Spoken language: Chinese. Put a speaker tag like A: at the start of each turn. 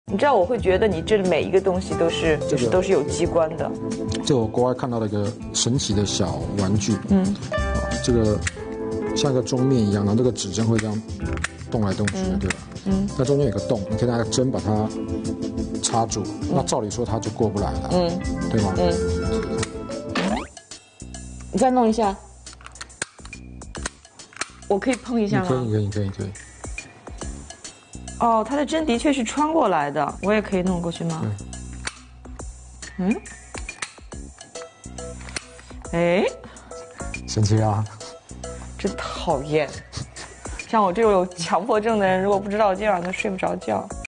A: 你知道我会觉得你这每一个东西都是都是有机关的。
B: 这我国外看到了一个神奇的小玩具，这个像个钟面一样，然后这个指针会这样动来动去的，对吧？那中间有个洞，你可以拿个针把它插住，那照理说它就过不来了，对吗？
A: 你再弄一下，我可以碰一下吗？
B: 可以。
A: 哦，它的针的确是穿过来的，我也可以弄过去吗？哎，
B: 神奇啊！
A: 真讨厌！像我这种有强迫症的人，如果不知道，今天晚上睡不着觉。